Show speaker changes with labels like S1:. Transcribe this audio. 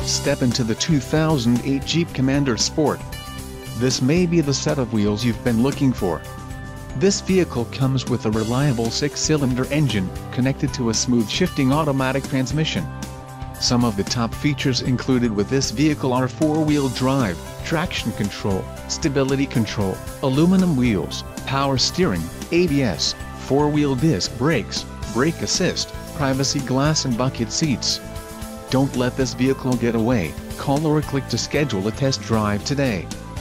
S1: Step into the 2008 Jeep Commander Sport. This may be the set of wheels you've been looking for. This vehicle comes with a reliable 6-cylinder engine, connected to a smooth shifting automatic transmission. Some of the top features included with this vehicle are 4-wheel drive, traction control, stability control, aluminum wheels, power steering, ABS, 4-wheel disc brakes, brake assist, privacy glass and bucket seats. Don't let this vehicle get away. Call or click to schedule a test drive today.